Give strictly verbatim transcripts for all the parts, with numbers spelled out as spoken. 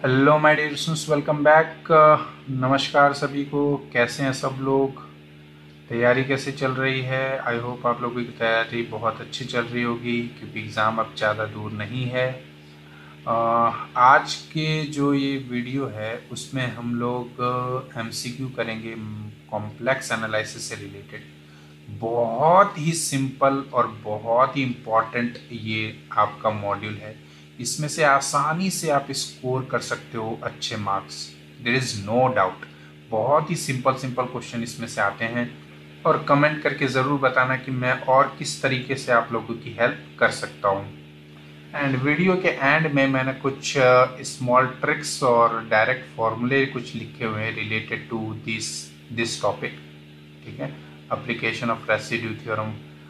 Hello my dear students, welcome back. नमस्कार सभी को। कैसे हैं सब लोग? तैयारी कैसे चल रही है? आई होप आप लोगों की तैयारी बहुत अच्छी चल रही होगी क्योंकि एग्ज़ाम अब ज़्यादा दूर नहीं है। अ, आज के जो ये वीडियो है उसमें हम लोग एमसीक्यू करेंगे कॉम्प्लेक्स एनालिसिस से रिलेटेड। बहुत ही सिंपल और बहुत ही इम्पॉर्टेंट ये आपका मॉड्यूल है। इसमें से आसानी से आप स्कोर कर सकते हो अच्छे marks, there is no doubt. बहुत ही सिंपल सिंपल क्वेश्चन इसमें से आते हैं और कमेंट करके ज़रूर बताना कि मैं और किस तरीके से आप लोगों की हेल्प कर सकता हूँ। एंड वीडियो के एंड में मैंने कुछ स्मॉल ट्रिक्स और डायरेक्ट फॉर्मूले कुछ लिखे हुए हैं related to this this topic. ठीक है, application of residue theorem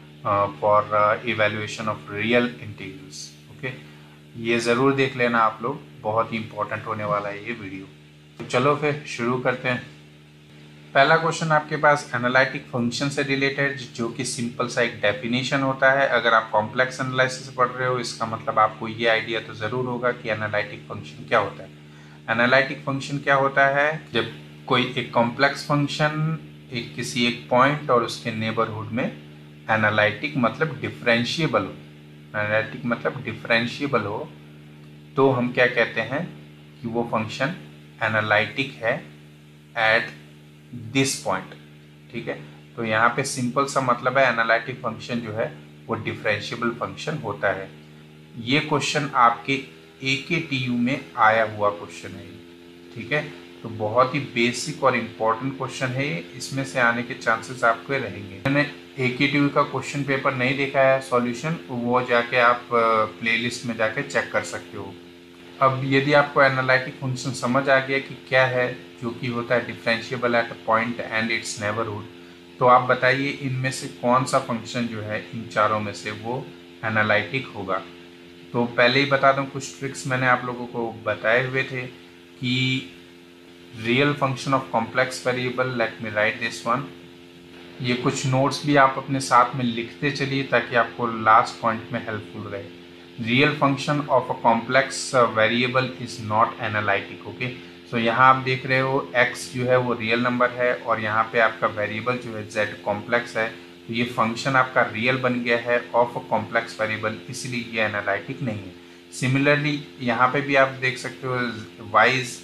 for evaluation of real integrals. Okay, ये ज़रूर देख लेना आप लोग, बहुत ही इंपॉर्टेंट होने वाला है ये वीडियो। तो चलो फिर शुरू करते हैं। पहला क्वेश्चन आपके पास एनालिटिक फंक्शन से रिलेटेड, जो कि सिंपल सा एक डेफिनेशन होता है। अगर आप कॉम्प्लेक्स एनालिसिस पढ़ रहे हो इसका मतलब आपको ये आइडिया तो ज़रूर होगा कि एनालिटिक फंक्शन क्या होता है। एनालिटिक फंक्शन क्या होता है? जब कोई एक कॉम्प्लेक्स फंक्शन एक किसी एक पॉइंट और उसके नेबरहुड में एनालिटिक मतलब डिफरेंशिएबल हो एनालिटिक मतलब डिफरेंशिएबल हो तो हम क्या कहते हैं कि वो फंक्शन एनालिटिक है एट दिस पॉइंट। ठीक है, तो यहाँ पे सिंपल सा मतलब है एनालिटिक फंक्शन जो है वो डिफरेंशिएबल फंक्शन होता है। ये क्वेश्चन आपके ए के टी यू में आया हुआ क्वेश्चन है। ठीक है, तो बहुत ही बेसिक और इम्पोर्टेंट क्वेश्चन है ये। इसमें से आने के चांसेस आपके रहेंगे। मैंने ए के टी यू का क्वेश्चन पेपर नहीं देखा है सॉल्यूशन, वो जाके आप प्लेलिस्ट में जाके चेक कर सकते हो। अब यदि आपको एनालिटिक फंक्शन समझ आ गया कि क्या है, जो कि होता है differentiable at a point and its neighbourhood, तो आप बताइए इनमें से कौन सा फंक्शन जो है इन चारों में से वो एनालिटिक होगा। तो पहले ही बता दूं, कुछ ट्रिक्स मैंने आप लोगों को बताए हुए थे कि real function of complex variable, let me write this one. ये कुछ नोट्स भी आप अपने साथ में लिखते चलिए ताकि आपको लास्ट पॉइंट में हेल्पफुल रहे। Real function of a complex variable is not analytic. Okay, सो यहाँ आप देख रहे हो x जो है वो रियल नंबर है और यहाँ पे आपका वेरिएबल जो है z कॉम्प्लेक्स है, तो ये फंक्शन आपका रियल बन गया है ऑफ अ कॉम्प्लेक्स वेरिएबल, इसलिए ये एनालिटिक नहीं है। सिमिलरली यहाँ पे भी आप देख सकते हो y is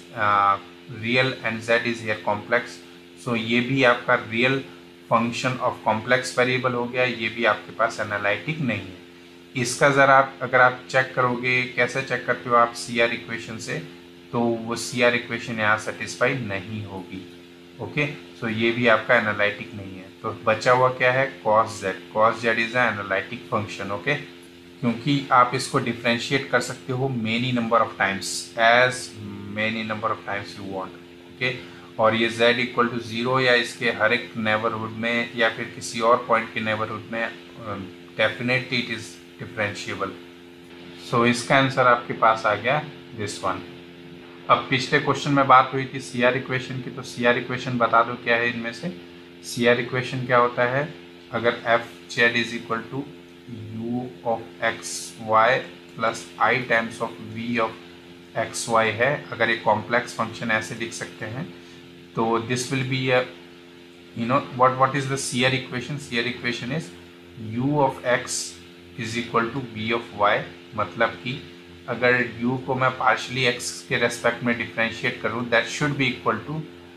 real and z is here complex, so ये भी आपका real function of complex variable हो गया, ये भी आपके पास एनालिटिक नहीं है। इसका ज़रा आप अगर आप चेक करोगे, कैसे चेक करते हो आप सी आर इक्वेशन से, तो वो सी आर इक्वेशन यहाँ सेटिस्फाई नहीं होगी। ओके, सो ये भी आपका एनालिटिक नहीं है। तो बचा हुआ क्या है? Cos z. Cos z is a analytic function. Okay, क्योंकि आप इसको डिफ्रेंशिएट कर सकते हो many number of times, as many number of times you want. Okay, और ये z इक्वल टू ज़ीरो या इसके हर एक नेबरहुड में या फिर किसी और पॉइंट के नेबरहुड में definitely it is differentiable. So इसका आंसर आपके पास आ गया दिस वन। अब पिछले क्वेश्चन में बात हुई थी सी आर इक्वेशन की, तो सी आर इक्वेशन बता दो क्या है इनमें से। सी आर इक्वेशन क्या होता है? अगर f Z is equal to u of x y plus i times of v of x y है, अगर एक कॉम्प्लेक्स फंक्शन ऐसे लिख सकते हैं, तो this will be a you know what what is the C R equation? C R equation is u of x is equal to v of y। मतलब कि अगर u को मैं पार्शियली x के रेस्पेक्ट में डिफरेंशिएट करूँ, that should be equal to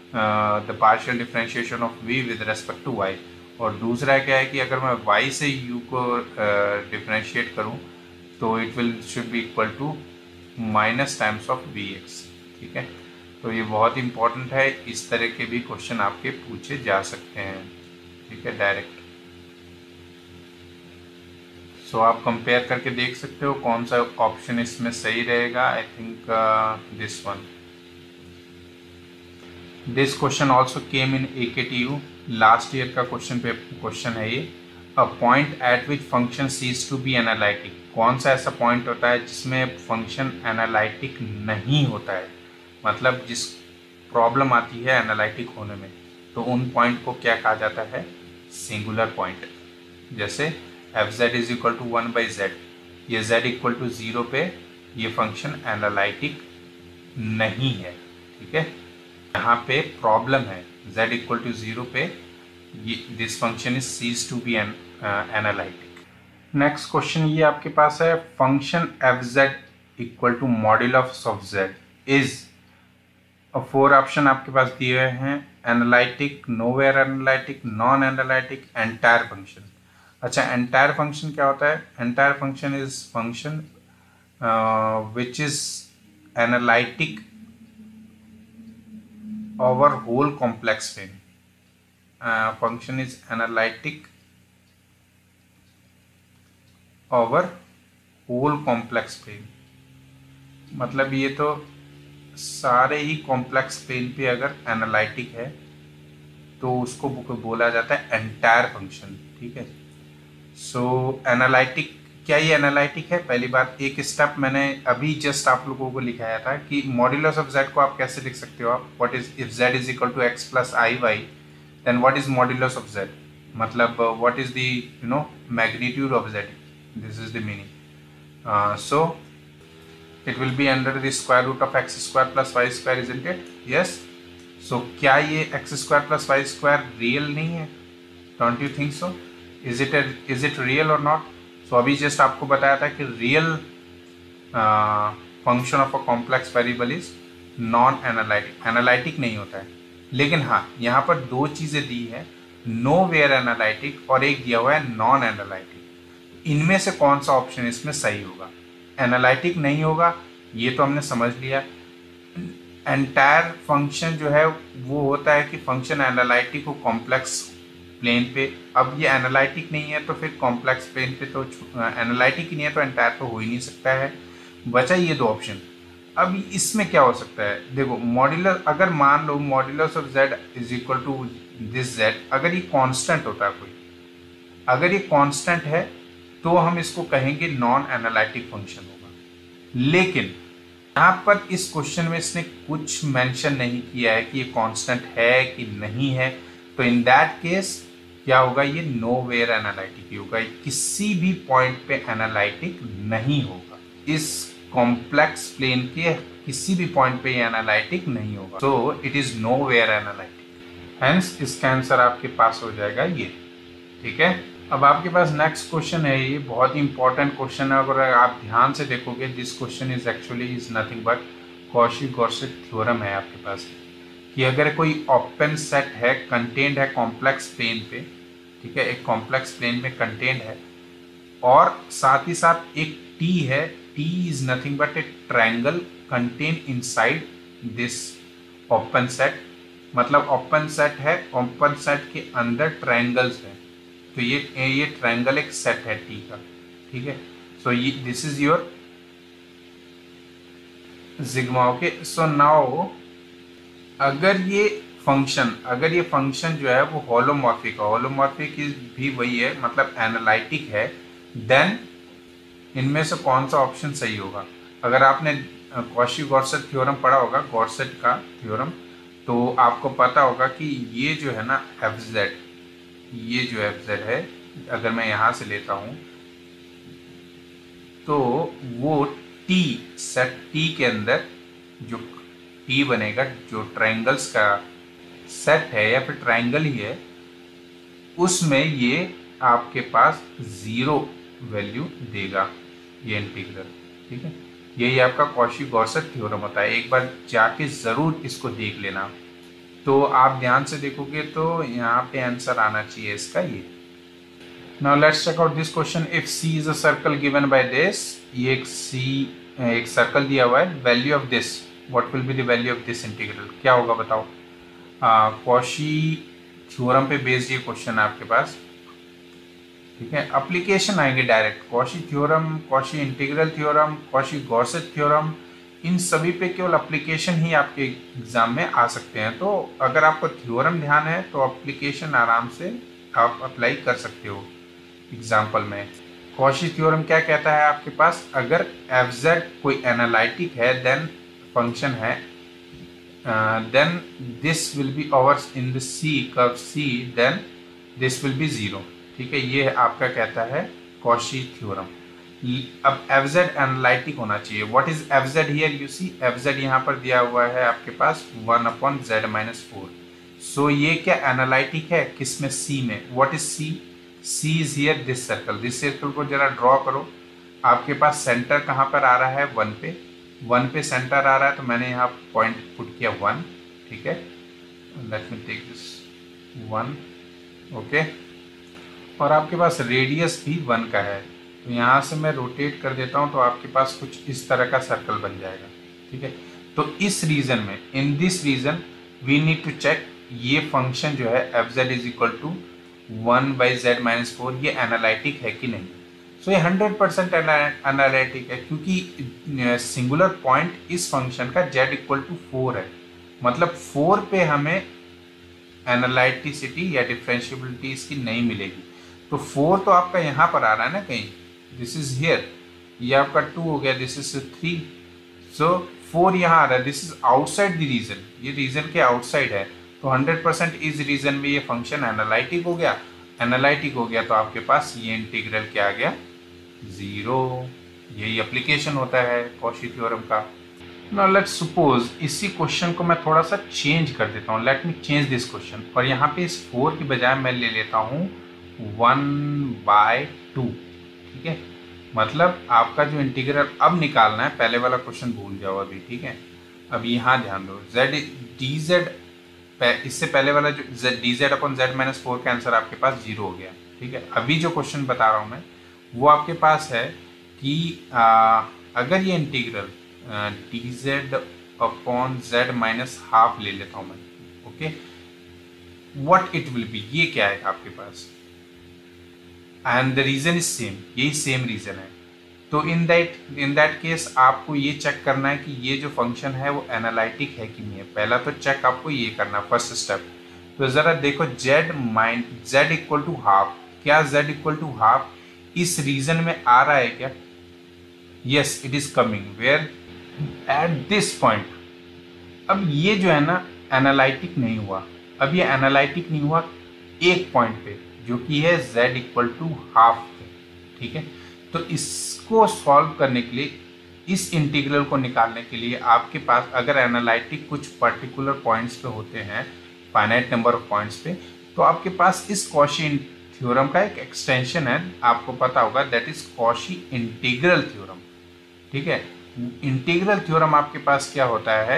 the partial differentiation of v with respect to y। और दूसरा क्या है कि अगर मैं y से u को डिफरेंशिएट uh, करूँ तो it will should be equal to minus times of v x. ठीक है, तो ये बहुत इंपॉर्टेंट है। इस तरह के भी क्वेश्चन आपके पूछे जा सकते हैं। ठीक है, डायरेक्ट। सो आप कंपेयर करके देख सकते हो कौन सा ऑप्शन इसमें सही रहेगा। I think this one. This question also came in A K T U, last year का क्वेश्चन पे क्वेश्चन है ये। A point at which function ceases to be analytic. कौन सा ऐसा पॉइंट होता है जिसमें फंक्शन एनालिटिक नहीं होता है, मतलब जिस प्रॉब्लम आती है एनालिटिक होने में, तो उन पॉइंट को क्या कहा जाता है? Singular point. जैसे f Z is equal to one by z, ये जेड इक्वल टू ज़ीरो पे ये फंक्शन एनालिटिक नहीं है, ठीक है। यहाँ पे प्रॉब्लम है, z इक्वल टू जीरो पे ये this function is ceases to be an analytic. Next question ये आपके पास है, function f Z equal to modulus of z is, four option आपके पास दिए हुए हैं, analytic, nowhere analytic, non analytic, entire function. अच्छा, एंटायर फंक्शन क्या होता है? Entire function is function which is analytic over whole complex plane. Function is analytic over whole complex plane, मतलब ये तो सारे ही कॉम्प्लेक्स प्लेन पे अगर एनालिटिक है तो उसको बोला जाता है एंटायर फंक्शन, ठीक है। सो एनालिटिक, क्या ये एनालिटिक है? पहली बात, एक स्टेप मैंने अभी जस्ट आप लोगों को लिखाया था कि मॉड्यूलस ऑफ z को आप कैसे लिख सकते हो आप, what is if z is equal to x plus i y then what is modulus of z, मतलब what is the you know magnitude of z, this is the meaning. So it will be under the square root of x square plus y square, isn't it? Yes. So क्या ये x square plus y square real नहीं है? Don't you think so? Is it a, is it real or not? So अभी just आपको बताया था कि real uh, function of a complex variable is non analytic, analytic नहीं होता है। लेकिन हाँ, यहाँ पर दो चीजें दी है, nowhere analytic और एक दिया हुआ है non analytic। इनमें से कौन सा ऑप्शन इसमें सही होगा? एनालिटिक नहीं होगा, ये तो हमने समझ लिया। एंटायर फंक्शन जो है वो होता है कि फंक्शन एनालिटिक हो कॉम्प्लेक्स प्लेन पे। अब ये एनालिटिक नहीं है तो फिर कॉम्प्लेक्स प्लेन पे तो एनालिटिक ही नहीं है तो एंटायर तो हो ही नहीं सकता है। बचा ये दो ऑप्शन। अब इसमें क्या हो सकता है? देखो, मॉड्यूलस, अगर मान लो modulus of z is equal to this z, अगर ये कांस्टेंट होता है कोई, अगर ये कांस्टेंट है तो हम इसको कहेंगे नॉन एनालिटिक फंक्शन होगा। लेकिन यहाँ पर इस क्वेश्चन में इसने कुछ मेंशन नहीं किया है कि ये कांस्टेंट है कि नहीं है, तो इन दैट केस क्या होगा? ये नोवेयर एनालिटिक ही होगा, किसी भी पॉइंट पे एनालिटिक नहीं होगा, इस कॉम्प्लेक्स प्लेन के किसी भी पॉइंट पे एनालिटिक नहीं होगा। So it is nowhere analytic, hence इसका आंसर आपके पास हो जाएगा ये, ठीक है। अब आपके पास नेक्स्ट क्वेश्चन है, ये बहुत ही इंपॉर्टेंट क्वेश्चन है। अगर आप ध्यान से देखोगे, this question is actually is nothing but Cauchy Goursat theorem है आपके पास, कि अगर कोई ओपन सेट है, कंटेंट है कॉम्प्लेक्स प्लेन पे, ठीक है, एक कॉम्प्लेक्स प्लेन में कंटेंट है और साथ ही साथ एक टी है, T is nothing but a triangle contain inside this open set, मतलब ओपन सेट है, ओपन सेट के अंदर ट्रायंगल्स हैं, तो ये ये ट्रायंगल एक सेट है टी का, ठीक है। सो ये this is your sigma, okay. So now अगर ये फंक्शन अगर ये फंक्शन जो है वो होलोमॉर्फिक है, होलोमॉर्फिक भी वही है, मतलब एनालिटिक है, देन इनमें से कौन सा ऑप्शन सही होगा? अगर आपने कॉशी-गॉर्सेट थ्योरम पढ़ा होगा, गॉर्सेट का थ्योरम, तो आपको पता होगा कि ये जो है ना एफ जेड, ये जो एफ जेड है, अगर मैं यहाँ से लेता हूँ तो वो टी सेट टी के अंदर जो टी बनेगा, जो ट्रायंगल्स का सेट है या फिर ट्रायंगल ही है, उसमें ये आपके पास जीरो वैल्यू देगा ये इंटीग्रल, ठीक है। यही आपका कॉशी-गॉर्सेट थ्योरम होता है, एक बार जाके ज़रूर इसको देख लेना। तो आप ध्यान से देखोगे तो यहाँ पे आंसर आना चाहिए इसका ये। Now let's check out this question, if C is a circle given by this, ये एक C एक सर्कल दिया हुआ है, value of this, what will be the value of this integral, क्या होगा बताओ? कॉशी थ्योरम पे बेस्ड ये क्वेश्चन है आपके पास, ठीक है। एप्लीकेशन आएंगे direct, Cauchy theorem, Cauchy integral theorem, Cauchy Goursat theorem, इन सभी पे केवल एप्लीकेशन ही आपके एग्जाम में आ सकते हैं। तो अगर आपको थ्योरम ध्यान है तो एप्लीकेशन आराम से आप अप्लाई कर सकते हो एग्जाम्पल में। कॉशी थ्योरम क्या कहता है आपके पास? अगर एफ जेड कोई एनालिटिक है, देन फंक्शन है, then this will be over in the C curve C, then this will be zero, ठीक है। ये आपका कहता है कॉशी थ्योरम। अब एफ जेड एनालिटिक होना चाहिए। What is F z here, you see f z यहाँ पर दिया हुआ है आपके पास one upon Z minus four. So ये क्या एनालिटिक है किस में, सी में। What is C, C is here this circle. This circle को जरा ड्रॉ करो। आपके पास सेंटर कहाँ पर आ रहा है, वन पे, वन पे सेंटर आ रहा है, तो मैंने यहाँ पॉइंट पुट किया वन, ठीक है। Let me take this one, okay. और आपके पास रेडियस भी वन का है, तो यहाँ से मैं रोटेट कर देता हूँ तो आपके पास कुछ इस तरह का सर्कल बन जाएगा, ठीक है। तो इस रीजन में, in this region we need to check ये फंक्शन जो है F Z is equal to one by z minus four, ये एनालिटिक है कि नहीं। सो so, ये हंड्रेड परसेंट एनालिटिक है, क्योंकि सिंगुलर पॉइंट इस फंक्शन का जेड इक्वल टू फोर है, मतलब फोर पे हमें एनालिटिसिटी या डिफरेंशियबिलिटी इसकी नहीं मिलेगी। तो फोर तो आपका यहाँ पर आ रहा है ना कहीं, दिस इज हियर, ये आपका टू हो गया, this is three. So four यहाँ आ रहा है, this is outside the region, ये रीजन के आउटसाइड है, तो हंड्रेड परसेंट इस रीजन में ये फंक्शन एनालिटिक हो गया। एनालिटिक हो गया तो आपके पास ये इंटीग्रल क्या आ गया, जीरो। यही एप्लीकेशन होता है कॉशी थ्योरम का। नाउ लेट्स सपोज इसी क्वेश्चन को मैं थोड़ा सा चेंज कर देता हूँ। Let me change this question, और यहाँ पे इस फोर की बजाय मैं ले लेता हूँ वन बाय टू, ठीक है। मतलब आपका जो इंटीग्रल अब निकालना है, पहले वाला क्वेश्चन भूल जाओ अभी, ठीक है। अब यहाँ ध्यान दो, जेड डी जेड, इससे पहले वाला जो d z upon Z minus four का आंसर आपके पास जीरो हो गया, ठीक है। अभी जो क्वेश्चन बता रहा हूँ मैं वो आपके पास है कि आ, अगर ये integral d z upon Z minus half ले लेता हूँ मैं, okay, what it will be, ये क्या है आपके पास, and the region is same, यही सेम रीजन है। तो in that in that case आपको ये चेक करना है कि ये जो फंक्शन है वो एनालिटिक है कि नहीं है। पहला तो चेक आपको ये करना, फर्स्ट स्टेप। तो जरा देखो जेड माइन जेड इक्वल टू हाफ, क्या जेड इक्वल टू हाफ इस रीजन में आ रहा है क्या, yes it is coming, where at this point. अब ये जो है ना एनालिटिक नहीं हुआ, अब ये एनालिटिक नहीं हुआ एक पॉइंट पे जो कि है z इक्वल टू हाफ पे, ठीक है। तो इसको सॉल्व करने के लिए, इस इंटीग्रल को निकालने के लिए आपके पास अगर एनालिटिक कुछ पर्टिकुलर पॉइंट्स पे होते हैं, फाइनाइट नंबर ऑफ पॉइंट्स पे, तो आपके पास इस कॉशी थ्योरम का एक एक्सटेंशन है, आपको पता होगा, that is Cauchy integral theorem, ठीक है। इंटीग्रल थ्योरम आपके पास क्या होता है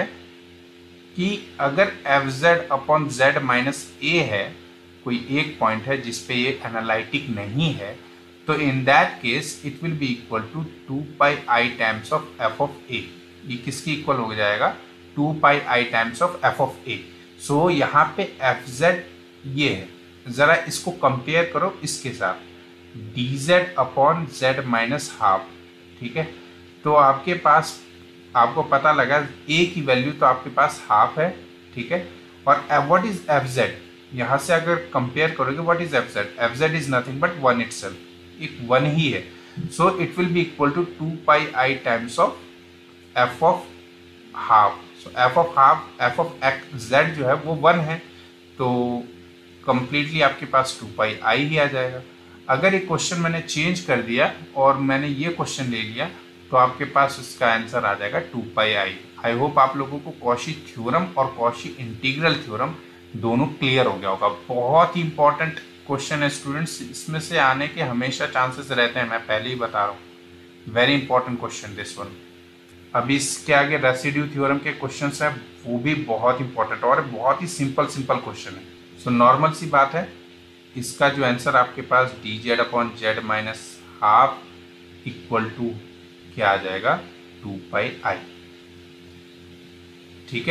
कि अगर f Z upon Z minus a है, कोई एक पॉइंट है जिसपे ये एनालिटिक नहीं है, तो in that case it will be equal to two pi I times of F of a. ये किसकी इक्वल हो जाएगा, two pi I times of F of a. So यहाँ पे एफ जेड ये है, जरा इसको कंपेयर करो इसके साथ, d z upon Z minus half, ठीक है। तो आपके पास, आपको पता लगा ए की वैल्यू तो आपके पास हाफ है, ठीक है। और व्हाट इज एफ जेड, यहाँ से अगर कंपेयर करोगे what is F z, F Z is nothing but one itself, एक वन ही है। So it will be equal to two pi I times of F of half. So F of half, f of x z जो है वो one है, तो completely आपके पास टू पाई आई ही आ जाएगा। अगर एक क्वेश्चन मैंने चेंज कर दिया और मैंने ये क्वेश्चन ले लिया, तो आपके पास इसका आंसर आ जाएगा टू पाई आई। आई होप आप लोगों को कॉशी थ्योरम और कॉशी इंटीग्रल थ्योरम दोनों क्लियर हो गया होगा। बहुत ही इंपॉर्टेंट क्वेश्चन है स्टूडेंट्स, इसमें से आने के हमेशा चांसेस रहते हैं, मैं पहले ही बता रहा हूँ। Very important question this one. अभी इसके आगे रेसिड्यू थ्योरम के क्वेश्चन हैं, वो भी बहुत इंपॉर्टेंट और बहुत ही सिंपल सिंपल क्वेश्चन है। सो नॉर्मल सी बात है, इसका जो आंसर आपके पास d z upon Z minus half equal to क्या आ जाएगा, टू पाई आई, ठीक है।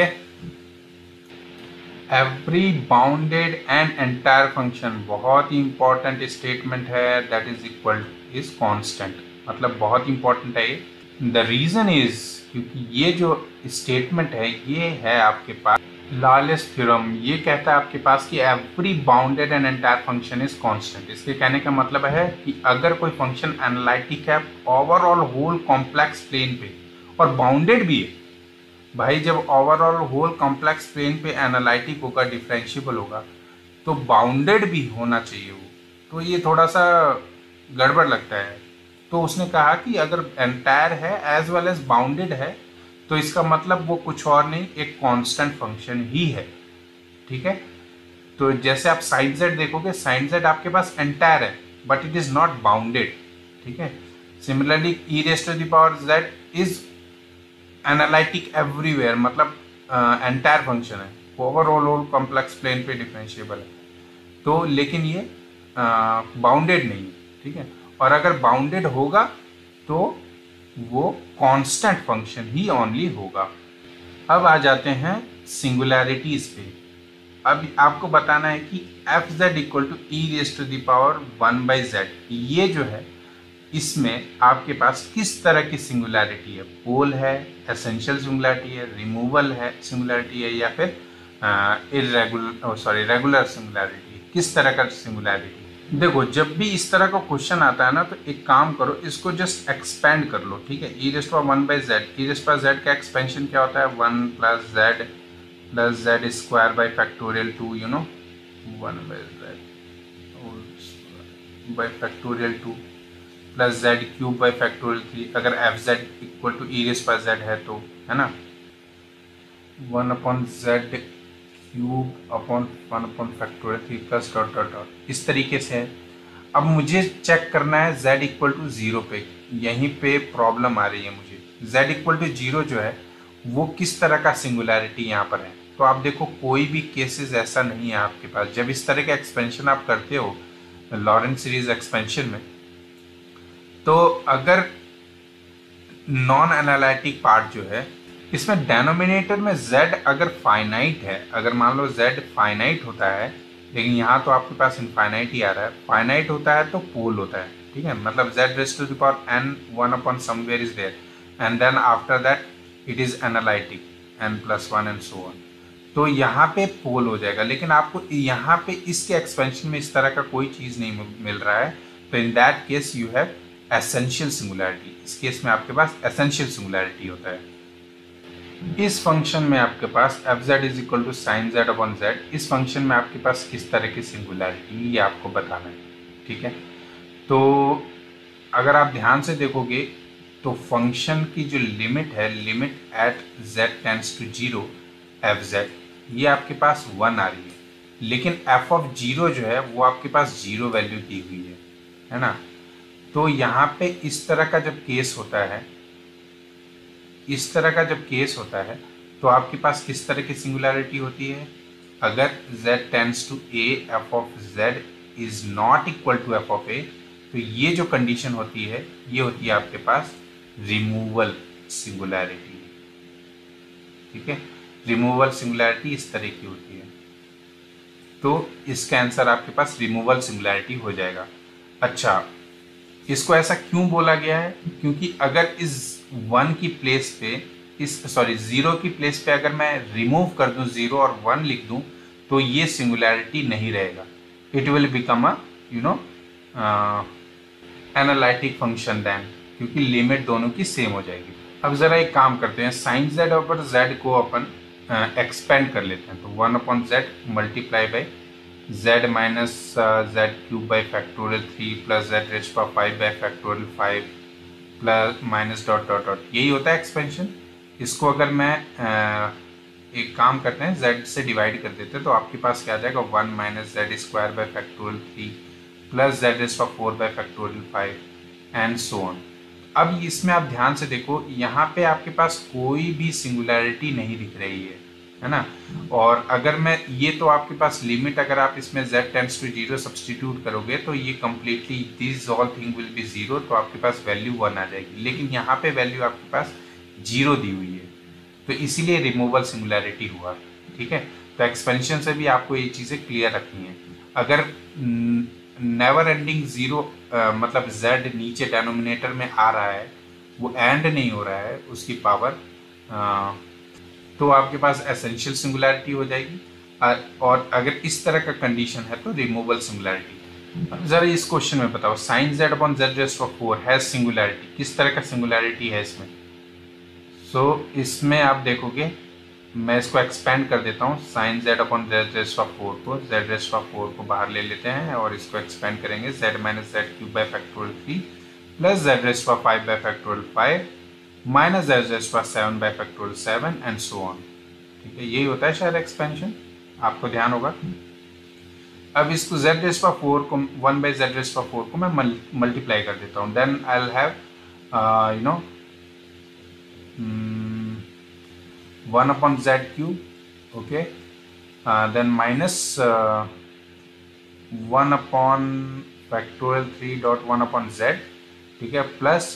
Every bounded and entire function, बहुत ही इंपॉर्टेंट स्टेटमेंट है, that is equal is constant, मतलब बहुत इंपॉर्टेंट है ये। द रीजन इज, क्योंकि ये जो स्टेटमेंट है ये है आपके पास लालेस थ्योरम, ये कहता है आपके पास कि every bounded and entire function is constant. इसके कहने का मतलब है कि अगर कोई फंक्शन एनालिटिक है ओवरऑल होल कॉम्प्लेक्स प्लेन पे और बाउंडेड भी है, भाई जब ओवरऑल होल कॉम्प्लेक्स प्लेन पे एनालिटिक होगा, डिफरेंशिएबल होगा, तो बाउंडेड भी होना चाहिए वो। तो ये थोड़ा सा गड़बड़ लगता है, तो उसने कहा कि अगर एंटायर है एज वेल एज बाउंडेड है तो इसका मतलब वो कुछ और नहीं, एक कांस्टेंट फंक्शन ही है। ठीक है, तो जैसे आप साइन जेड देखोगे, साइन जेड आपके पास एंटायर है but it is not bounded. ठीक है, similarly e raise to the power z is analytic everywhere, मतलब एंटायर फंक्शन है, ओवरऑल ऑल कॉम्प्लेक्स प्लेन पे डिफरेंशिएबल है, तो लेकिन ये बाउंडेड uh, नहीं है। ठीक है, और अगर बाउंडेड होगा तो वो कांस्टेंट फंक्शन ही ओनली होगा। अब आ जाते हैं सिंगुलैरिटीज पे। अब आपको बताना है कि f Z equal to E raise to the power one by z, ये जो है इसमें आपके पास किस तरह की सिंगुलैरिटी है, पोल है, एसेंशियल सिंगुलैरिटी है, रिमूवल है सिंगुलैरिटी है, या फिर इरेगुलर सॉरी रेगुलर सिंगुलैरिटी, किस तरह का सिंगुलैरिटी। देखो जब भी इस तरह का क्वेश्चन आता है ना तो एक काम करो, इसको जस्ट एक्सपेंड कर लो। ठीक है, e raise to one by z, e raise to z का एक्सपेंशन क्या होता है, one plus z plus z square by factorial two, you know one by z by factorial two plus z cube by factorial three, अगर f Z equal to E raise पर z है तो, है ना, one upon z cube upon one upon factorial three plus dot dot dot, इस तरीके से है। अब मुझे चेक करना है जेड इक्वल टू जीरो पे, यहीं पे प्रॉब्लम आ रही है मुझे। जेड इक्वल टू जीरो जो है वो किस तरह का सिंगुलैरिटी यहाँ पर है, तो आप देखो कोई भी केसेस ऐसा नहीं है आपके पास। जब इस तरह का एक्सपेंशन आप करते हो लॉरेंट सीरीज एक्सपेंशन में, तो अगर नॉन एनालिटिक पार्ट जो है इसमें डेनोमिनेटर में z अगर फाइनाइट है, अगर मान लो z फाइनाइट होता है, लेकिन यहाँ तो आपके पास इनफाइनाइट ही आ रहा है, फाइनाइट होता है तो पोल होता है। ठीक है, मतलब z raise to the power n one upon somewhere is there and then after that it is analytic n plus one and so on, तो यहाँ पे पोल हो जाएगा। लेकिन आपको यहाँ पे इसके एक्सपेंशन में इस तरह का कोई चीज़ नहीं मिल रहा है, तो in that case you have essential singularity. इस केस में आपके पास एसेंशियल सिंगुलैरिटी होता है। इस फंक्शन में आपके पास F Z is equal to sine z upon z, इस फंक्शन में आपके पास किस तरह की सिंगुलैरिटी, ये आपको बताना है। ठीक है, तो अगर आप ध्यान से देखोगे तो फंक्शन की जो लिमिट है, limit at Z tends to zero f Z, ये आपके पास वन आ रही है, लेकिन एफ ऑफ जीरो जो है वो आपके पास जीरो वैल्यू दी हुई है, है ना। तो यहाँ पे इस तरह का जब केस होता है, इस तरह का जब केस होता है तो आपके पास किस तरह की सिंगुलैरिटी होती है, अगर z tends to a f of z is not equal to f of a, तो ये जो कंडीशन होती है ये होती है आपके पास रिमूवल सिंगुलैरिटी। ठीक है, रिमूवल सिंगुलैरिटी इस तरह की होती है, तो इसका आंसर आपके पास रिमूवल सिंगुलैरिटी हो जाएगा। अच्छा, इसको ऐसा क्यों बोला गया है, क्योंकि अगर इस वन की प्लेस पे, इस सॉरी जीरो की प्लेस पे अगर मैं रिमूव कर दूं जीरो और वन लिख दूं तो ये सिंगुलैरिटी नहीं रहेगा, it will become a you know analytic function then, क्योंकि लिमिट दोनों की सेम हो जाएगी। अब जरा एक काम करते हैं, साइन जेड ओवर जेड को अपन एक्सपेंड uh, कर लेते हैं, तो one upon z multiply by z minus z cube by factorial three plus z raise power five by factorial five plus minus dot dot dot, यही होता है expansion. इसको अगर मैं आ, एक काम करते हैं z से डिवाइड कर देते हैं, तो आपके पास क्या आ जाएगा, one minus z square by factorial three plus z raise power four by factorial five and so on. अब इसमें आप ध्यान से देखो, यहाँ पे आपके पास कोई भी सिंगुलैरिटी नहीं दिख रही है, है ना। और अगर मैं ये, तो आपके पास लिमिट अगर आप इसमें z tends to zero substitute करोगे तो ये completely this all thing will be zero, तो आपके पास वैल्यू वन आ जाएगी, लेकिन यहाँ पे वैल्यू आपके पास जीरो दी हुई है, तो इसीलिए रिमूवल सिंगुलैरिटी हुआ। ठीक है, तो एक्सपेंशन से भी आपको ये चीज़ें क्लियर रखनी है। अगर नेवर एंडिंग जीरो मतलब z नीचे डेनोमिनेटर में आ रहा है, वो एंड नहीं हो रहा है उसकी पावर, आ, तो आपके पास एसेंशियल सिंगुलैरिटी हो जाएगी, और अगर इस तरह का कंडीशन है तो रिमूवल सिंगुलैरिटी। जरा इस क्वेश्चन में बताओ, sine z upon z raise to four has singularity, किस तरह का सिंगुलैरिटी है इसमें। सो so, इसमें आप देखोगे, मैं इसको एक्सपेंड कर देता हूँ, sine z upon z raise to four को, जेड रेज़ टू फोर को बाहर ले लेते हैं और इसको एक्सपेंड करेंगे, z minus z cube by factorial three plus z raised power five by factorial five minus z raised power seven by factorial seven and so on. ठीक है, यही होता है शायद एक्सपेंशन, आपको ध्यान होगा। अब इसको जेड रेस्ट पावर फोर को one by z raised power four को मैं मल्टीप्लाई कर देता हूँ, then I will have you know one upon z cube, okay, then minus one upon factorial three dot one upon z, ठीक है, plus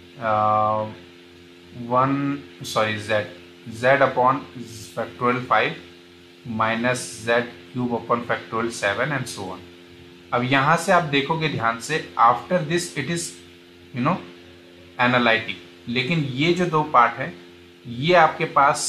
one sorry z z upon factorial five minus z cube upon factorial seven and so on. अब यहाँ से आप देखोगे ध्यान से, after this it is you know analytic, लेकिन ये जो दो पार्ट है ये आपके पास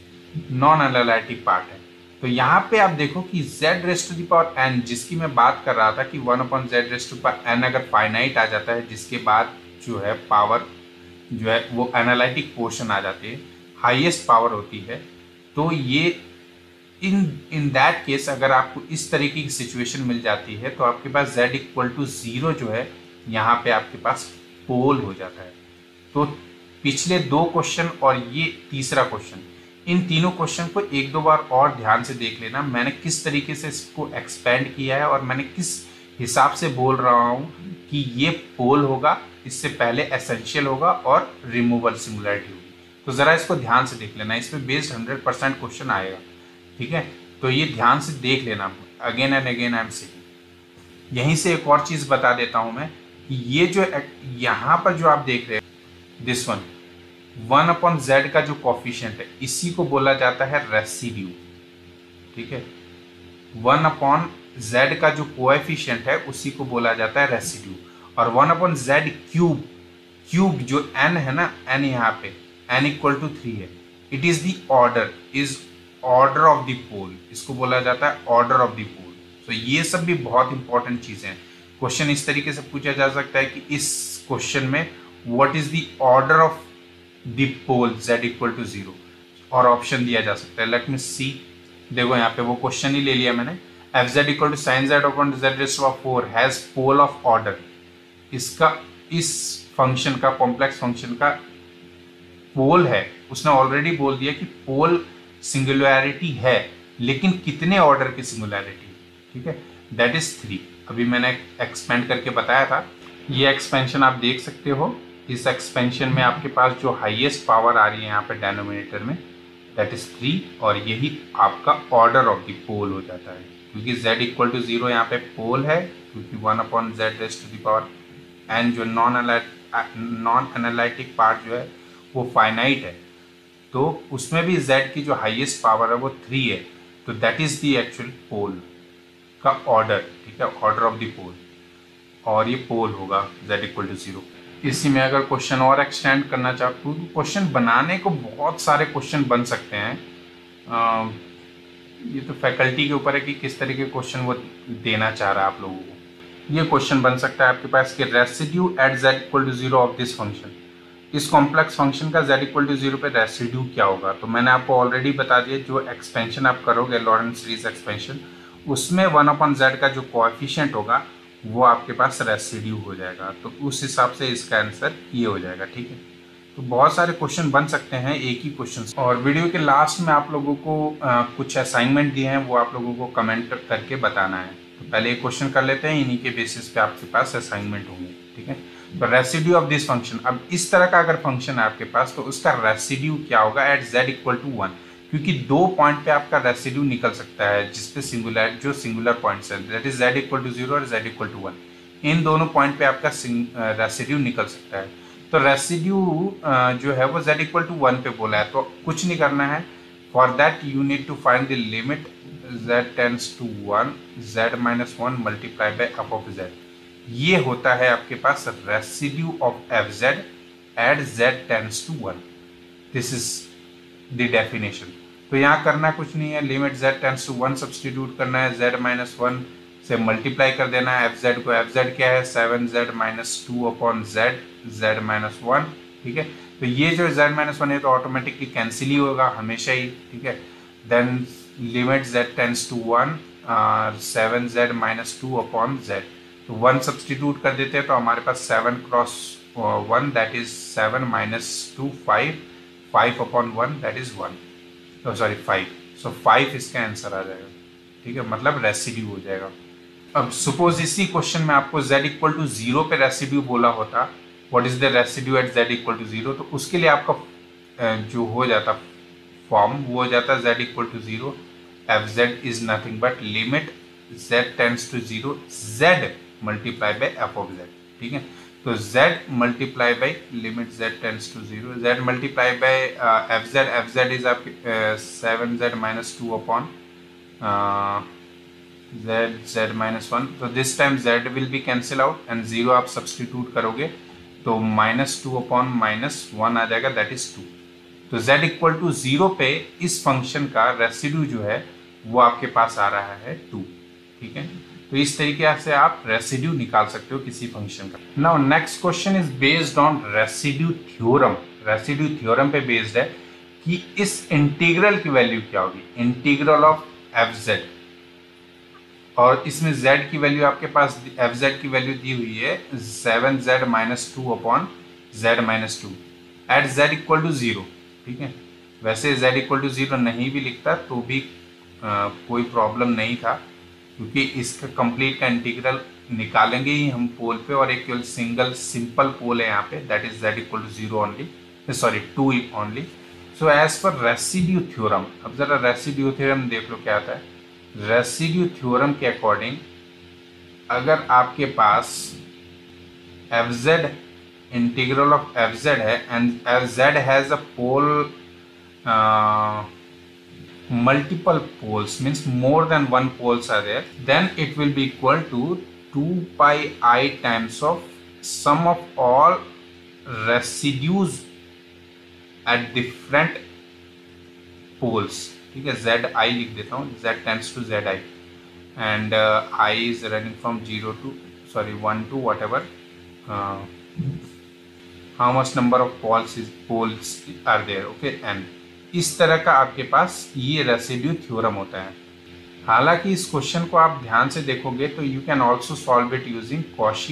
नॉन एनालिटिक पार्ट है। तो यहाँ पे आप देखो कि z raised to the power n, जिसकी मैं बात कर रहा था कि one upon z raised to power n अगर फाइनाइट आ जाता है, जिसके बाद जो है पावर जो है वो एनालिटिक पोर्शन आ जाती है, हाईएस्ट पावर होती है, तो ये इन इन दैट केस अगर आपको इस तरीके की सिचुएशन मिल जाती है तो आपके पास z इक्वल टू ज़ीरो जो है यहाँ पे आपके पास पोल हो जाता है। तो पिछले दो क्वेश्चन और ये तीसरा क्वेश्चन, इन तीनों क्वेश्चन को एक दो बार और ध्यान से देख लेना, मैंने किस तरीके से इसको एक्सपेंड किया है और मैंने किस हिसाब से बोल रहा हूँ कि ये पोल होगा, इससे पहले एसेंशियल होगा और रिमूवल सिंगुलैरिटी होगी। तो ज़रा इसको ध्यान से देख लेना, इस पर बेस्ड हंड्रेड परसेंट क्वेश्चन आएगा। ठीक है, तो ये ध्यान से देख लेना, again and again I am saying. यहीं से एक और चीज़ बता देता हूँ मैं कि ये जो यहाँ पर जो आप देख रहे हैं this one one upon z का जो कॉफिशिएंट है इसी को बोला जाता है रेसिड्यू। ठीक है, वन अपॉन जेड का जो कोएफिशिएंट है उसी को बोला जाता है रेसिड्यू। और one upon z cube cube जो n है ना, n यहाँ पे n इक्वल टू थ्री है, it is the order is order of the pole, इसको बोला जाता है ऑर्डर ऑफ द पोल। तो ये सब भी बहुत इंपॉर्टेंट चीजें हैं। क्वेश्चन इस तरीके से पूछा जा सकता है कि इस क्वेश्चन में what is the order of the pole z equal to zero, और ऑप्शन दिया जा सकता है। लेट मी सी, देखो यहाँ पे वो क्वेश्चन ही ले लिया मैंने, f Z equal to sine z upon z raised to power four has pole of order. इसका इस फंक्शन का कॉम्प्लेक्स फंक्शन का पोल है, उसने ऑलरेडी बोल दिया कि पोल सिंगुलैरिटी है, लेकिन कितने ऑर्डर की सिंगुलैरिटी, ठीक है, दैट इज थ्री। अभी मैंने एक्सपेंड करके बताया था, ये एक्सपेंशन आप देख सकते हो। इस एक्सपेंशन में आपके पास जो हाईएस्ट पावर आ रही है यहाँ पे डिनोमिनेटर में दैट इज थ्री, और यही आपका ऑर्डर ऑफ द पोल हो जाता है, क्योंकि z इक्वल टू जीरो यहाँ पे पोल है, क्योंकि one upon z raised to the power n जो नॉन नॉन एनालिटिक पार्ट जो है वो फाइनाइट है, तो उसमें भी z की जो हाईएस्ट पावर है वो थ्री है, तो that is the actual pole का ऑर्डर। ठीक है, ऑर्डर ऑफ द पोल, और ये पोल होगा z इक्वल टू जीरो। इसी में अगर क्वेश्चन और एक्सटेंड करना चाहूँ तो क्वेश्चन बनाने को बहुत सारे क्वेश्चन बन सकते हैं। आ, ये तो फैकल्टी के ऊपर है कि किस तरीके के क्वेश्चन वो देना चाह रहा है आप लोगों को। ये क्वेश्चन बन सकता है आपके पास कि residue at z equal to zero of this function, इस कॉम्प्लेक्स फंक्शन का z इक्वल टू जीरो पे रेसिड्यू क्या होगा। तो मैंने आपको ऑलरेडी बता दिया, जो एक्सपेंशन आप करोगे लॉरेंट सीरीज एक्सपेंशन, उसमें वन अपॉन जेड का जो कोएफिशिएंट होगा वो आपके पास रेसिड्यू हो जाएगा, तो उस हिसाब से इसका आंसर ये हो जाएगा। ठीक है, तो बहुत सारे क्वेश्चन बन सकते हैं एक ही क्वेश्चन। और वीडियो के लास्ट में आप लोगों को आ, कुछ असाइनमेंट दिए हैं, वो आप लोगों को कमेंट करके बताना है। तो पहले एक क्वेश्चन कर लेते हैं, इन्हीं के बेसिस पे आपके पास असाइनमेंट होंगे। ठीक है, तो रेसिड्यू ऑफ दिस फंक्शन, अब इस तरह का अगर फंक्शन है आपके पास तो उसका रेसिड्यू क्या होगा at z equal to one, क्योंकि दो पॉइंट पे आपका रेसिड्यू निकल सकता है, जिसपे सिंगुलर जो सिंगुलर पॉइंट्स है that is z equal to zero और z इक्वल टू वन, इन दोनों पॉइंट पे आपका रेसिड्यू निकल सकता है। तो रेसिड्यू जो है वो z इक्वल टू वन पे बोला है, तो कुछ नहीं करना है, for that you need to find the limit z tends to one z minus one multiply by f of z। ये होता है आपके पास residue of F z at z tends to one, this is the definition. तो यहाँ करना कुछ नहीं है, limit z tends to one substitute करना है, z माइनस वन से मल्टीप्लाई कर देना है एफ जेड को। एफ जेड क्या है, seven Z minus two upon z, z minus one. ठीक है, तो ये जो z माइनस वन है तो ऑटोमेटिकली कैंसिल ही होगा हमेशा ही। ठीक है, then limit z tends to one, seven Z minus two upon z, तो वन सब्सटीट्यूट कर देते हैं तो हमारे पास seven cross one that is seven minus two five, five upon one that is one, तो सॉरी फाइव, सो फाइव इसका answer आ जाएगा। ठीक है, मतलब रेसिड्यू हो जाएगा। अब सपोज इसी क्वेश्चन में आपको z इक्वल टू जीरो पे रेसिड्यू बोला होता, what is the residue at z equal to zero, तो उसके लिए आपका जो हो जाता फॉर्म वो हो जाता z equal to zero, f Z is nothing but limit z tends to zero z multiply by f of z। ठीक है, तो z multiply by limit z tends to zero, z multiply by f z, F Z is आपके seven Z minus two upon z z minus one, तो this time z will be cancel out and zero आप substitute करोगे तो minus two upon minus one आ जाएगा that is two. तो z equal to zero पे इस function का रेसिड्यू जो है वो आपके पास आ रहा है टू। ठीक है, तो इस तरीके से आप रेसिड्यू निकाल सकते हो किसी फंक्शन का। Now next question is based on residue theorem. Residue theorem पे बेस्ड है कि इस इंटीग्रल की वैल्यू क्या होगी, इंटीग्रल ऑफ एफ जेड, और इसमें z की वैल्यू आपके पास एफ जेड की वैल्यू दी हुई है seven Z minus two upon Z minus two at z equal to zero. ठीक है, वैसे z इक्वल टू जीरो नहीं भी लिखता तो भी आ, कोई प्रॉब्लम नहीं था, क्योंकि इसका कंप्लीट का इंटीग्रल निकालेंगे ही हम पोल पे, और एक केवल सिंगल सिंपल पोल है यहाँ पे that is z equal to zero only, sorry two only. So as per residue theorem, अब जरा रेसिड्यू थ्योरम देख लो क्या आता है। रेसिड्यू थ्योरम के अकॉर्डिंग अगर आपके पास F Z integral of F Z है and F Z has a pole multiple poles, means more than one poles are there, then it will be equal to two pi I times of sum of all residues at different poles। ठीक है, z i लिख देता हूँ, z tends to z i and uh, I is running from zero to sorry one to whatever uh, how much number of poles is poles are there, okay, and इस तरह का आपके पास ये residue theorem होता है। हालांकि इस question को आप ध्यान से देखोगे तो you can also solve it using Cauchy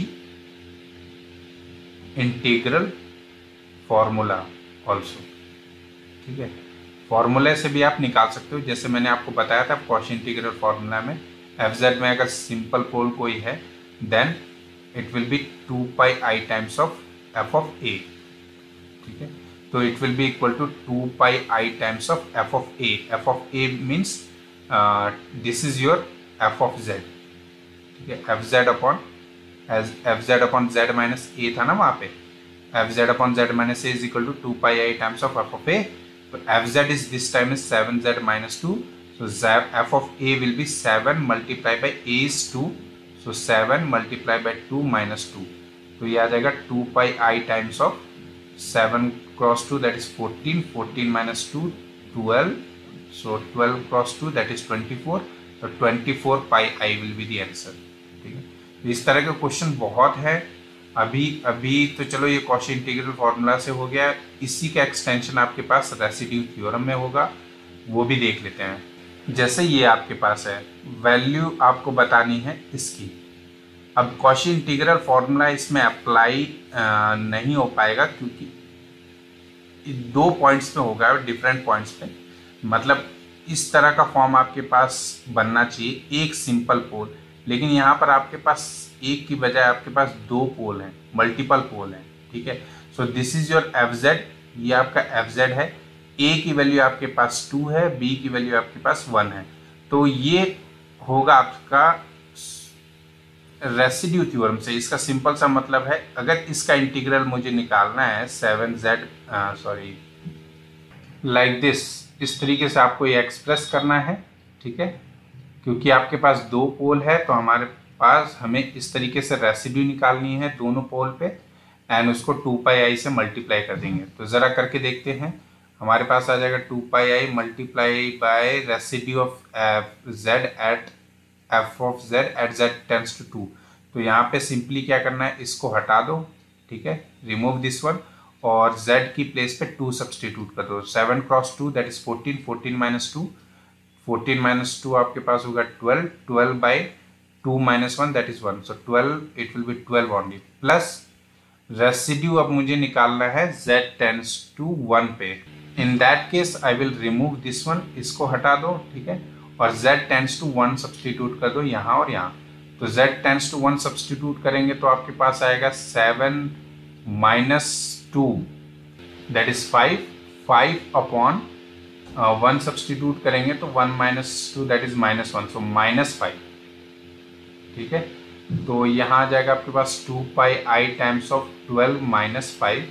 integral formula also. ठीक है, फॉर्मूले से भी आप निकाल सकते हो, जैसे मैंने आपको बताया था कॉशी इंटीग्रल फॉर्मूला में एफ जेड में अगर सिंपल पोल कोई है then it will be two pi I times of F of A. ठीक है, तो it will be equal to two pi I times of F of A. F of A means this is your F of Z. ठीक है, F Z upon as F Z upon Z minus A था ना वहाँ पे, F Z upon Z minus A is equal to two pi I times of F of A. तो F Z is this time is seven Z minus two, so F of A will be seven multiply by A is two, so seven multiply by two minus two, तो ये आ जाएगा two pi I times of seven cross two that is fourteen, fourteen minus two twelve, so twelve cross two that is twenty-four, so twenty-four pi I will be the answer। ठीक है, तो इस तरह के क्वेश्चन बहुत है। अभी अभी तो चलो ये कॉशी इंटीग्रल फॉर्मूला से हो गया, इसी का एक्सटेंशन आपके पास रेसिड्यू थ्योरम में होगा, वो भी देख लेते हैं। जैसे ये आपके पास है वैल्यू आपको बतानी है इसकी, अब कॉशी इंटीग्रल फॉर्मूला इसमें अप्लाई नहीं हो पाएगा क्योंकि दो पॉइंट्स पे होगा, डिफरेंट पॉइंट्स पे, मतलब इस तरह का फॉर्म आपके पास बनना चाहिए, एक सिंपल पोल, लेकिन यहाँ पर आपके पास एक की बजाय आपके पास दो पोल हैं, मल्टीपल पोल हैं। ठीक है, so this is your F Z, ये आपका एफ जेड है, ए की वैल्यू आपके पास टू है, बी की वैल्यू आपके पास वन है, तो ये होगा आपका रेसिड्यू थ्योरम से। इसका सिंपल सा मतलब है अगर इसका इंटीग्रल मुझे निकालना है seven Z sorry like this, इस तरीके से आपको ये एक्सप्रेस करना है। ठीक है, क्योंकि आपके पास दो पोल है तो हमारे पास हमें इस तरीके से रेसिड्यू निकालनी है दोनों पोल पे एंड उसको टू पाई आई से मल्टीप्लाई कर देंगे। तो ज़रा करके देखते हैं, हमारे पास आ जाएगा two pi I multiply by residue of Z at F of Z at Z tends to two. तो यहाँ पे सिंपली क्या करना है, इसको हटा दो। ठीक है, रिमूव दिस वन और z की प्लेस पे टू सब्सटीट्यूट कर दो, seven cross two that is fourteen, fourteen minus two, fourteen minus two आपके पास होगा twelve, twelve by two minus one that is one, so twelve it will be twelve only, plus residue अब मुझे निकालना है z tends to one पे। In that case I will remove this one, इसको हटा दो, ठीक है, और z tends to one substitute कर दो यहाँ और यहाँ। तो z tends to one substitute करेंगे तो आपके पास आएगा seven minus two that is five, five upon one substitute करेंगे तो one minus two that is minus one, so minus five, ठीक है। तो यहाँ आ जाएगा आपके पास two pi I times of twelve minus five,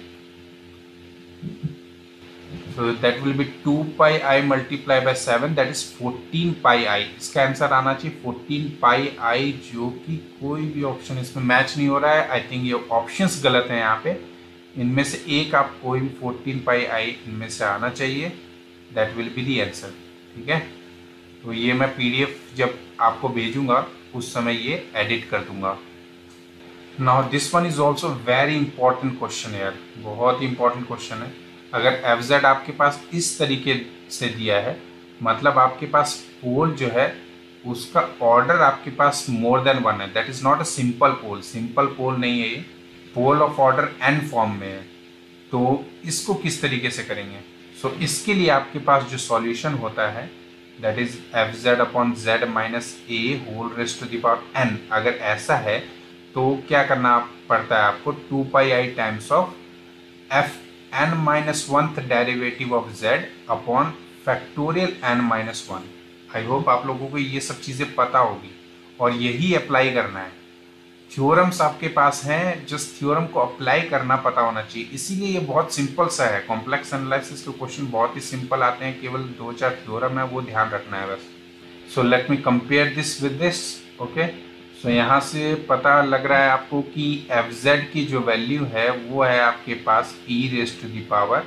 so that will be two pi i multiply by seven that is fourteen pi i। इसका answer आना चाहिए फोर्टीन पाई i, जो कि कोई भी ऑप्शन इसमें मैच नहीं हो रहा है। आई थिंक ये ऑप्शंस गलत हैं यहाँ पे, इनमें से एक आप कोई भी फोर्टीन पाई i इनमें से आना चाहिए, that will be the answer, ठीक है। तो ये मैं पीडीएफ जब आपको भेजूंगा उस समय ये एडिट कर दूंगा। Now this one is also very important question यार, बहुत ही इंपॉर्टेंट क्वेश्चन है। अगर एफ जेड आपके पास इस तरीके से दिया है, मतलब आपके पास पोल जो है उसका ऑर्डर आपके पास मोर देन वन है, that is not a simple pole, simple pole नहीं है ये, pole of order N form में है। तो इसको किस तरीके से करेंगे? सो so, इसके लिए आपके पास जो सॉल्यूशन होता है that is F Z upon Z minus A whole raised to the power N. अगर ऐसा है तो क्या करना पड़ता है आपको, two pi I times of F N minus oneth derivative of Z upon factorial N minus one. I hope आप लोगों को ये सब चीज़ें पता होगी और यही अप्लाई करना है। थ्योरम्स आपके पास हैं, जस्ट थ्योरम को अप्लाई करना पता होना चाहिए, इसीलिए ये बहुत सिंपल सा है। कॉम्प्लेक्स एनालिसिस के क्वेश्चन बहुत ही सिंपल आते हैं, केवल दो चार थ्योरम है वो ध्यान रखना है बस। So let me compare this with this, okay. सो यहाँ से पता लग रहा है आपको कि एफ जेड की जो वैल्यू है वो है आपके पास E raise to the power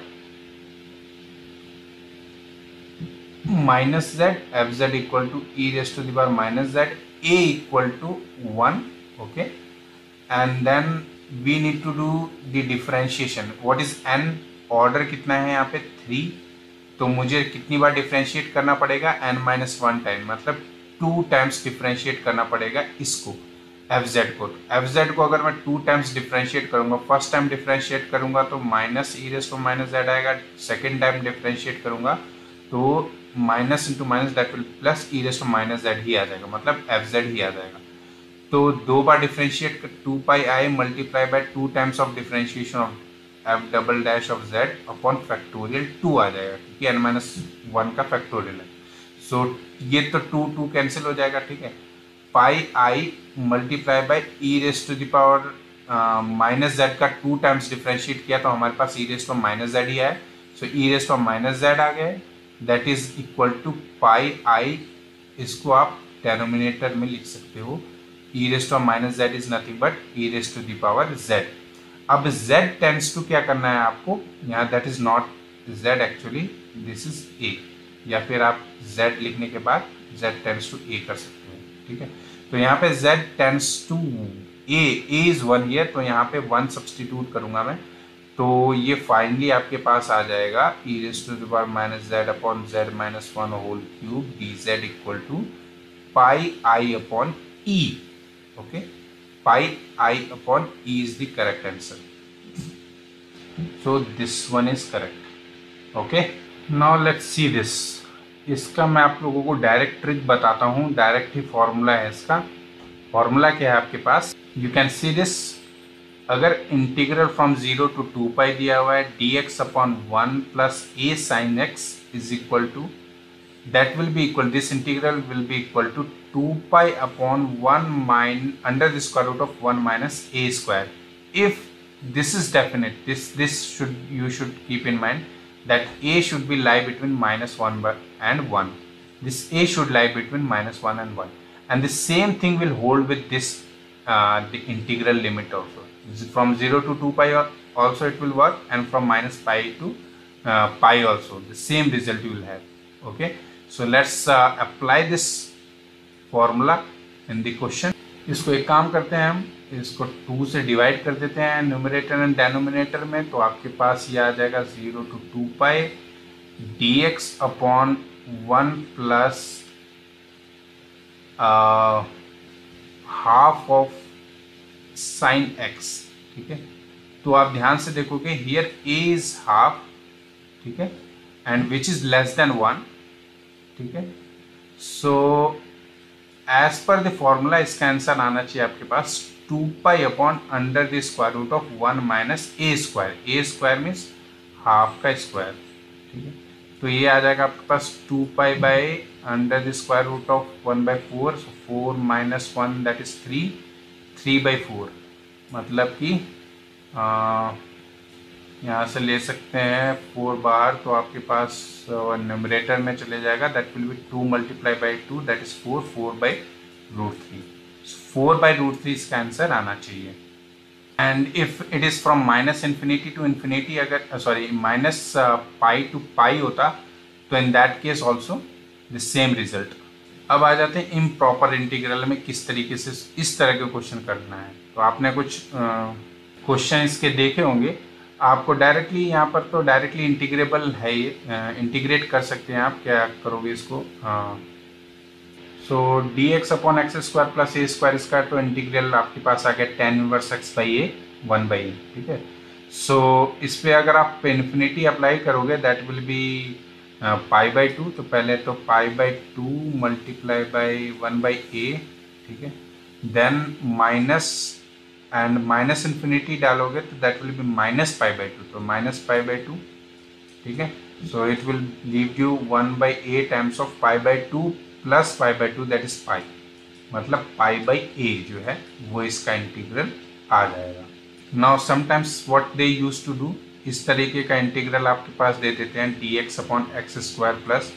minus Z, F Z equal to E raise to the power minus Z, A equal to one, okay. And then we need to do the differentiation. What is N, order कितना है यहाँ पे three, तो मुझे कितनी बार differentiate करना पड़ेगा, N minus one time, मतलब टू टाइम्स डिफरेंशिएट करना पड़ेगा इसको, एफ जेड को। एफ जेड को अगर मैं टू टाइम्स डिफरेंशिएट करूंगा, फर्स्ट टाइम डिफरेंशिएट करूंगा तो minus E raise to minus Z आएगा, सेकेंड टाइम डिफरेंशिएट करूंगा तो minus into minus that will plus E raise to minus Z ही आ जाएगा, मतलब एफ जेड ही आ जाएगा। तो दो बार डिफरेंशिएट कर to pi I multiply by two times of differentiation of F double dash of Z upon factorial two आ जाएगा, क्योंकि एन माइनस वन का फैक्टोरियल है। सो so, ये तो टू टू कैंसिल हो जाएगा, ठीक है। Pi I multiply by E raise to the power minus Z का टू टाइम्स डिफरेंशिएट किया तो हमारे पास E raise to minus Z ही आया, so E raise to minus Z आ गया, that is equal to pi I. इसको आप डेनोमिनेटर में लिख सकते हो, E raise to minus Z is nothing but E raise to the power Z. अब z टेंड्स टू क्या करना है आपको यहाँ, that is not z actually, this is a, या फिर आप z लिखने के बाद z टेंड्स टू a कर सकते हैं, ठीक है। तो यहाँ पे z tends to a, a is one here, तो यहाँ पे वन सब्सटीट्यूट करूंगा मैं, तो ये फाइनली आपके पास आ जाएगा E raise to the power minus Z upon Z minus one whole cube D Z equal to pi I upon E, okay. pi I upon E is the correct answer. So this one is correct. Okay. Now let's see this. इसका मैं आप लोगों को direct trick बताता हूँ, direct ही formula है इसका। Formula क्या है आपके पास, यू कैन सी दिस। अगर integral from zero to two pi दिया हुआ है, D x upon one plus A sine X is equal to, that will be equal, this integral will be equal to two pi upon one min under the square root of one minus a square. If this is definite, this this should you should keep in mind that a should be lie between minus one and one. This a should lie between minus one and one, and the same thing will hold with this uh, the integral limit also. From zero to two pi also it will work, and from minus pi to uh, pi also the same result you will have, okay. So let's uh, apply this formula in the question. इसको एक काम करते हैं हम, इसको to से divide कर देते हैं न्यूमरेटर एंड डेनोमिनेटर में, तो आपके पास ये आ जाएगा zero to two pi D x upon one plus half of sine X, ठीक है। तो आप ध्यान से देखोगे हियर ए इज हाफ, ठीक है, and which is less than one, ठीक है। So as per the formula इसका आंसर आना चाहिए आपके पास two pi upon under the square root of one minus A square. A square means half का स्क्वायर, ठीक है। तो ये आ जाएगा आपके पास two pi by under the square root of one by four, so four minus one that is three, three by four, मतलब कि यहाँ से ले सकते हैं फोर बाहर, तो आपके पास न्यूमरेटर में चले जाएगा, that will be two multiply by two that is four, four by root three, four by root three इसका आंसर आना चाहिए। And if it is from minus infinity to infinity, अगर sorry minus pi to pi होता तो in that case also the same result. अब आ जाते हैं इम्प्रॉपर इंटीग्रल में किस तरीके से इस तरह के क्वेश्चन करना है। तो आपने कुछ क्वेश्चन इसके देखे होंगे, आपको डायरेक्टली यहाँ पर तो डायरेक्टली इंटीग्रेबल है ये, इंटीग्रेट कर सकते हैं आप। क्या करोगे इसको, so D x upon x square plus A square square, तो इंटीग्रल आपके पास आ गया tan inverse X by A one by A, ठीक है। सो इस पर अगर आप इन्फिनिटी अप्लाई करोगे that will be pi by two, तो पहले तो pi by two multiply by one by A, ठीक है, then minus and minus infinity डालोगे तो that will be minus pi by two, तो माइनस पाई बाई टू, ठीक है। So it will leave you one by A times of pi by two plus pi by two that is pi, मतलब pi by ए जो है वो इसका integral आ जाएगा। Now sometimes what they use to do, इस तरीके का इंटीग्रल आपके पास दे देते हैं D x upon x square plus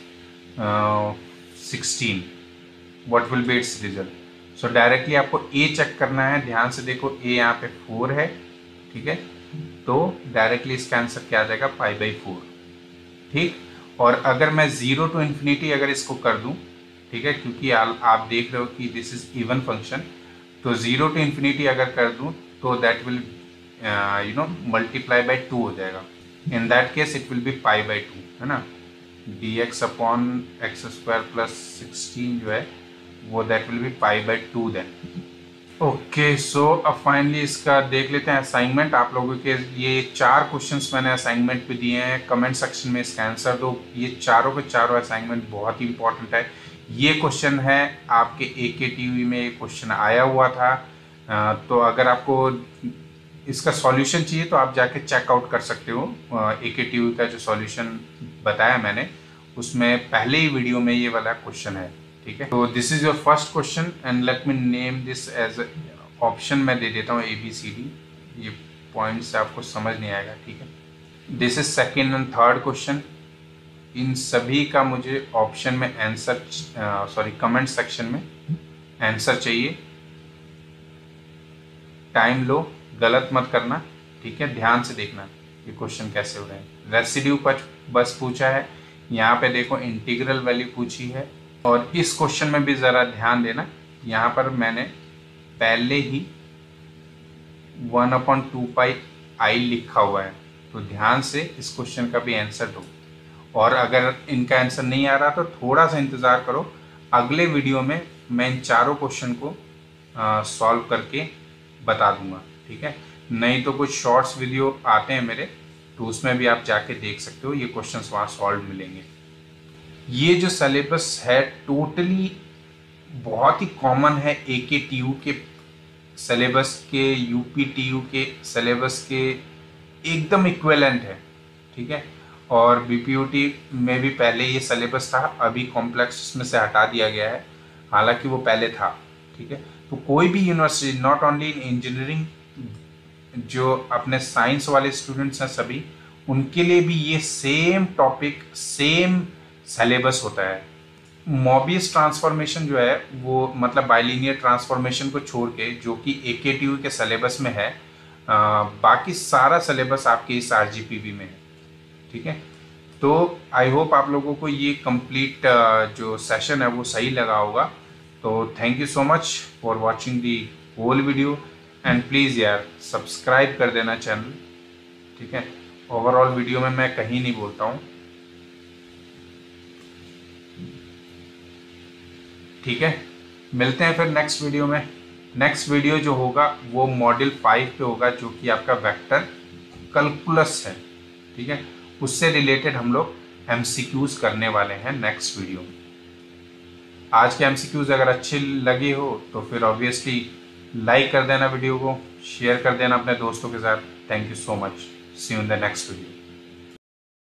sixteen, what will be its result. So directly आपको ए चेक करना है, ध्यान से देखो ए यहाँ पे फोर है, ठीक है, तो डायरेक्टली इसका आंसर क्या आ जाएगा पाई बाई फोर, ठीक। और अगर मैं जीरो टू इन्फिनिटी अगर इसको कर दूं, ठीक है, क्योंकि आ, आप देख रहे हो कि दिस इज इवन फंक्शन, तो जीरो टू इन्फिनिटी अगर कर दूं तो that will you know multiply by two हो जाएगा। In that case it will be pi by two, है ना, d x upon x square plus sixteen जो है वो that will be pi by two then. Okay, so अब finally इसका देख लेते हैं असाइनमेंट। आप लोगों के ये चार क्वेश्चंस मैंने असाइनमेंट पे दिए हैं, कमेंट सेक्शन में इसका आंसर दो। ये चारों के चारों असाइनमेंट बहुत ही इंपॉर्टेंट है। ये क्वेश्चन है आपके ए के टी वी में, ये क्वेश्चन आया हुआ था, तो अगर आपको इसका सॉल्यूशन चाहिए तो आप जाके चेकआउट कर सकते हो। ए के टी वी का जो सॉल्यूशन बताया मैंने उसमें पहले ही वीडियो में ये वाला क्वेश्चन है, ठीक है। तो this is your first question and let me name this as option, मैं दे देता हूँ ए बी सी डी, ये पॉइंट से आपको समझ नहीं आएगा, ठीक है। This is second and third question. इन सभी का मुझे ऑप्शन में आंसर, सॉरी कमेंट सेक्शन में आंसर चाहिए। टाइम लो, गलत मत करना, ठीक है, ध्यान से देखना ये क्वेश्चन कैसे हो रहे हैं। रेसिड्यू पर बस पूछा है, यहाँ पे देखो इंटीग्रल वैल्यू पूछी है, और इस क्वेश्चन में भी ज़रा ध्यान देना, यहाँ पर मैंने पहले ही one upon two pi i लिखा हुआ है, तो ध्यान से इस क्वेश्चन का भी आंसर दो। और अगर इनका आंसर नहीं आ रहा तो थोड़ा सा इंतज़ार करो, अगले वीडियो में मैं इन चारों क्वेश्चन को सॉल्व करके बता दूंगा, ठीक है। नहीं तो कुछ शॉर्ट्स वीडियो आते हैं मेरे, तो उसमें भी आप जाके देख सकते हो, ये क्वेश्चंस वहाँ सॉल्व मिलेंगे। ये जो सिलेबस है टोटली बहुत ही कॉमन है ए के टी यू के सिलेबस के, यू पी टी यू के सिलेबस के एकदम इक्विवेलेंट है, ठीक है। और बी पी यू टी में भी पहले ये सिलेबस था, अभी कॉम्प्लेक्स उसमें से हटा दिया गया है, हालांकि वो पहले था, ठीक है। तो कोई भी university, not only in engineering, जो अपने साइंस वाले स्टूडेंट्स हैं सभी, उनके लिए भी ये सेम टॉपिक, सेम सिलेबस होता है। मोबियस ट्रांसफॉर्मेशन जो है वो, मतलब बाइलिनियर ट्रांसफॉर्मेशन को छोड़ के, जो कि ए के टी यू के सिलेबस में है, आ, बाकी सारा सिलेबस आपके इस आर जी पी वी में है, ठीक है। तो आई होप आप लोगों को ये कंप्लीट जो सेशन है वो सही लगा होगा। तो thank you so much for watching the whole video, and please यार सब्सक्राइब कर देना चैनल, ठीक है। ओवरऑल वीडियो में मैं कहीं नहीं बोलता हूँ, ठीक है। मिलते हैं फिर नेक्स्ट वीडियो में। नेक्स्ट वीडियो जो होगा वो मॉड्यूल फाइव पे होगा, जो कि आपका वेक्टर कैलकुलस है। ठीक है, उससे रिलेटेड हम लोग एमसीक्यूज करने वाले हैं नेक्स्ट वीडियो में। आज के एमसीक्यूज अगर अच्छे लगे हो तो फिर ऑब्वियसली लाइक कर देना वीडियो को, शेयर कर देना अपने दोस्तों के साथ। Thank you so much, see you in the next video.